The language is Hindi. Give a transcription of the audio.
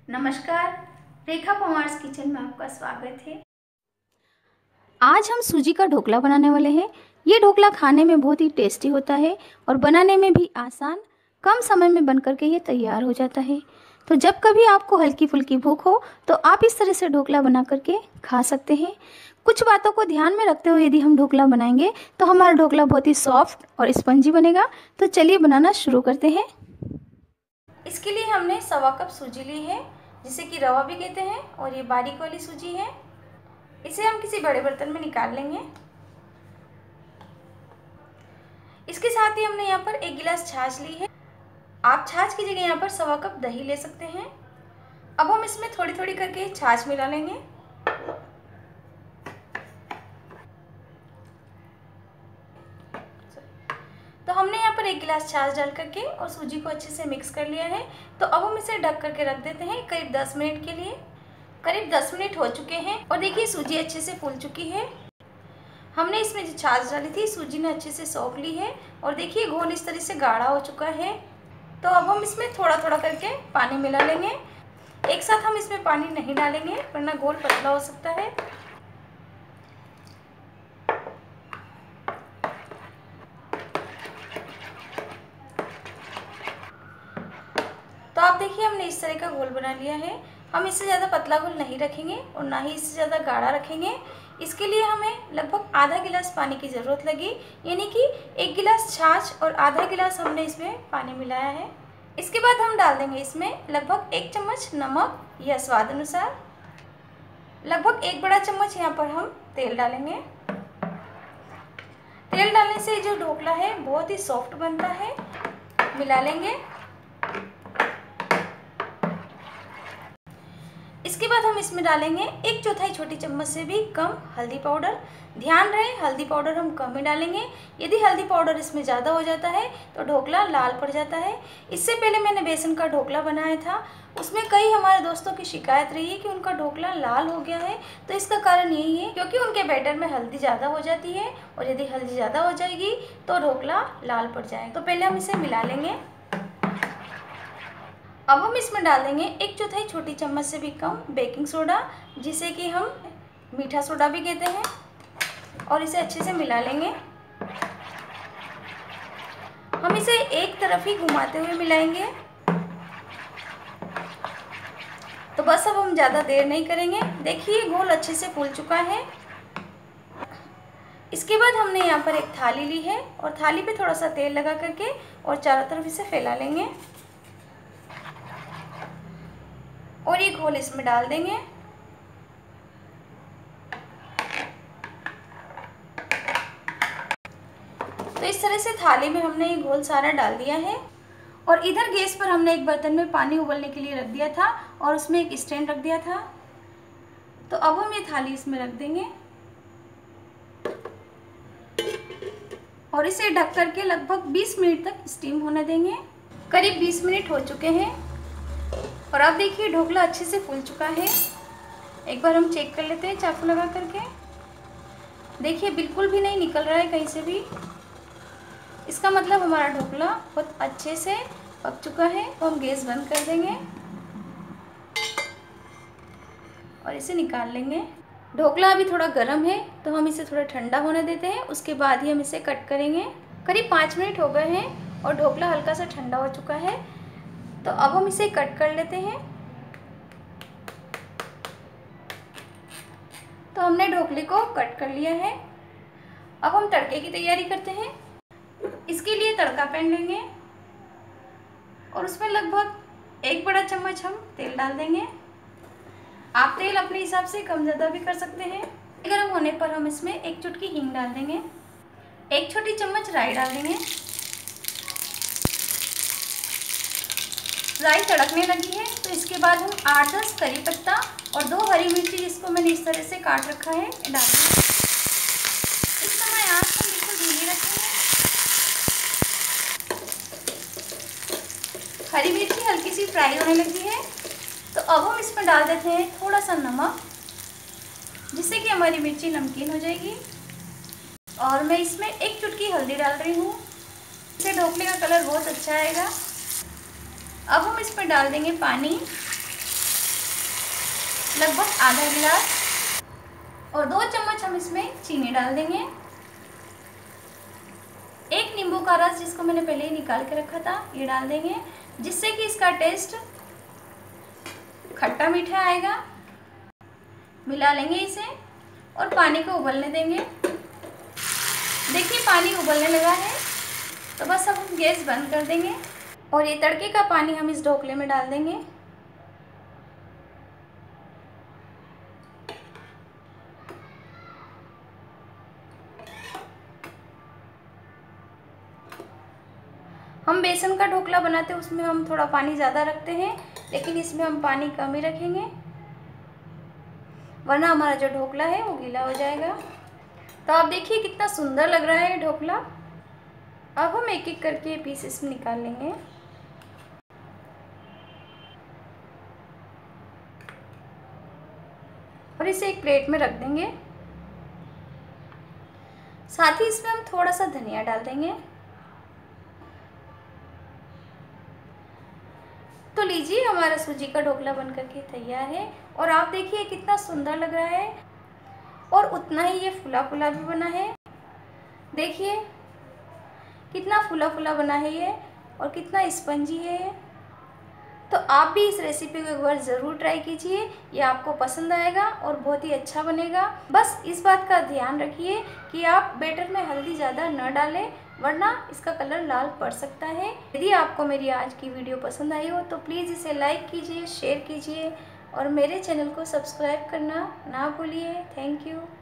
नमस्कार, रेखा पवार्स किचन में आपका स्वागत है। आज हम सूजी का ढोकला बनाने वाले हैं। ये ढोकला खाने में बहुत ही टेस्टी होता है और बनाने में भी आसान, कम समय में बनकर के ये तैयार हो जाता है। तो जब कभी आपको हल्की फुल्की भूख हो तो आप इस तरह से ढोकला बना करके खा सकते हैं। कुछ बातों को ध्यान में रखते हुए यदि हम ढोकला बनाएंगे तो हमारा ढोकला बहुत ही सॉफ्ट और स्पंजी बनेगा। तो चलिए बनाना शुरू करते हैं। इसके लिए हमने 1.25 कप सूजी ली है, जिसे कि रवा भी कहते हैं, और ये बारीक वाली सूजी है। इसे हम किसी बड़े बर्तन में निकाल लेंगे। इसके साथ ही हमने यहाँ पर 1 गिलास छाछ ली है। आप छाछ की जगह यहाँ पर 1.25 कप दही ले सकते हैं। अब हम इसमें थोड़ी थोड़ी करके छाछ मिला लेंगे। तो हमने यहाँ पर 1 गिलास छाछ डाल करके और सूजी को अच्छे से मिक्स कर लिया है। तो अब हम इसे ढक करके रख देते हैं करीब 10 मिनट के लिए। करीब 10 मिनट हो चुके हैं और देखिए सूजी अच्छे से फूल चुकी है। हमने इसमें जो छाछ डाली थी सूजी ने अच्छे से सोख ली है और देखिए घोल इस तरह से गाढ़ा हो चुका है। तो अब हम इसमें थोड़ा थोड़ा करके पानी मिला लेंगे। एक साथ हम इसमें पानी नहीं डालेंगे वरना घोल पतला हो सकता है। तो आप देखिए हमने इस तरह का घोल बना लिया है। हम इससे ज़्यादा पतला घोल नहीं रखेंगे और ना ही इससे ज़्यादा गाढ़ा रखेंगे। इसके लिए हमें लगभग आधा गिलास पानी की ज़रूरत लगी, यानी कि 1 गिलास छाछ और आधा गिलास हमने इसमें पानी मिलाया है। इसके बाद हम डाल देंगे इसमें लगभग 1 चम्मच नमक या स्वाद अनुसार। लगभग 1 बड़ा चम्मच यहाँ पर हम तेल डालेंगे। तेल डालने से जो ढोकला है बहुत ही सॉफ्ट बनता है। मिला लेंगे। इसके बाद हम इसमें डालेंगे 1/4 छोटी चम्मच से भी कम हल्दी पाउडर। ध्यान रहे हल्दी पाउडर हम कम ही डालेंगे। यदि हल्दी पाउडर इसमें ज़्यादा हो जाता है तो ढोकला लाल पड़ जाता है। इससे पहले मैंने बेसन का ढोकला बनाया था, उसमें कई हमारे दोस्तों की शिकायत रही है कि उनका ढोकला लाल हो गया है। तो इसका कारण यही है क्योंकि उनके बैटर में हल्दी ज़्यादा हो जाती है और यदि हल्दी ज़्यादा हो जाएगी तो ढोकला लाल पड़ जाएगा। तो पहले हम इसे मिला लेंगे। अब हम इसमें डाल देंगे 1/4 छोटी चम्मच से भी कम बेकिंग सोडा, जिसे कि हम मीठा सोडा भी कहते हैं, और इसे अच्छे से मिला लेंगे। हम इसे एक तरफ ही घुमाते हुए मिलाएंगे। तो बस अब हम ज़्यादा देर नहीं करेंगे। देखिए घोल अच्छे से फूल चुका है। इसके बाद हमने यहाँ पर एक थाली ली है और थाली पे थोड़ा सा तेल लगा करके और चारों तरफ इसे फैला लेंगे और ये घोल इसमें डाल देंगे। तो इस तरह से थाली में हमने ये घोल सारा डाल दिया है और इधर गैस पर हमने एक बर्तन में पानी उबलने के लिए रख दिया था और उसमें एक स्टैंड रख दिया था। तो अब हम ये थाली इसमें रख देंगे और इसे ढक करके लगभग 20 मिनट तक स्टीम होने देंगे। करीब 20 मिनट हो चुके हैं और अब देखिए ढोकला अच्छे से फूल चुका है। एक बार हम चेक कर लेते हैं चाकू लगा करके। देखिए बिल्कुल भी नहीं निकल रहा है कहीं से भी। इसका मतलब हमारा ढोकला बहुत अच्छे से पक चुका है। तो हम गैस बंद कर देंगे और इसे निकाल लेंगे। ढोकला अभी थोड़ा गर्म है तो हम इसे थोड़ा ठंडा होने देते हैं, उसके बाद ही हम इसे कट करेंगे। करीब 5 मिनट हो गए हैं और ढोकला हल्का सा ठंडा हो चुका है। तो अब हम इसे कट कर लेते हैं। तो हमने ढोकले को कट कर लिया है। अब हम तड़के की तैयारी करते हैं। इसके लिए तड़का पैन लेंगे और उसमें लगभग 1 बड़ा चम्मच हम तेल डाल देंगे। आप तेल अपने हिसाब से कम ज़्यादा भी कर सकते हैं। गर्म होने पर हम इसमें 1 चुटकी हींग डाल देंगे। 1 छोटी चम्मच राई डाल देंगे। राई तड़कने लगी है तो इसके बाद हम 8-10 करी पत्ता और 2 हरी मिर्ची, जिसको मैंने इस तरह से काट रखा है, डाल देंगे। इस समय आँच हम बिल्कुल धीमी रखेंगे। हरी मिर्ची हल्की सी फ्राई होने लगी है तो अब हम इसमें डाल देते हैं थोड़ा सा नमक, जिससे कि हमारी मिर्ची नमकीन हो जाएगी। और मैं इसमें 1 चुटकी हल्दी डाल रही हूँ, इससे ढोकले का कलर बहुत अच्छा आएगा। अब हम इसमें डाल देंगे पानी। लगभग आधा गिलास, और 2 चम्मच हम इसमें चीनी डाल देंगे। 1 नींबू का रस जिसको मैंने पहले ही निकाल के रखा था ये डाल देंगे, जिससे कि इसका टेस्ट खट्टा मीठा आएगा। मिला लेंगे इसे और पानी को उबलने देंगे। देखिए पानी उबलने लगा है, तो बस अब हम गैस बंद कर देंगे और ये तड़के का पानी हम इस ढोकले में डाल देंगे। हम बेसन का ढोकला बनाते हैं उसमें हम थोड़ा पानी ज़्यादा रखते हैं, लेकिन इसमें हम पानी कम ही रखेंगे, वरना हमारा जो ढोकला है वो गीला हो जाएगा। तो आप देखिए कितना सुंदर लग रहा है ढोकला। अब हम एक एक करके पीस इसमें निकाल लेंगे। और इसे एक प्लेट में रख देंगे। साथ ही इसमें हम थोड़ा सा धनिया डाल देंगे। तो लीजिए हमारा सूजी का ढोकला बनकर के तैयार है। और आप देखिए कितना सुंदर लग रहा है और उतना ही ये फुला फुला भी बना है। देखिए कितना फुला फुला बना है ये और कितना स्पंजी है। तो आप भी इस रेसिपी को एक बार ज़रूर ट्राई कीजिए, ये आपको पसंद आएगा और बहुत ही अच्छा बनेगा। बस इस बात का ध्यान रखिए कि आप बैटर में हल्दी ज़्यादा न डालें, वरना इसका कलर लाल पड़ सकता है। यदि आपको मेरी आज की वीडियो पसंद आई हो तो प्लीज़ इसे लाइक कीजिए, शेयर कीजिए और मेरे चैनल को सब्सक्राइब करना ना भूलिए। Thank you.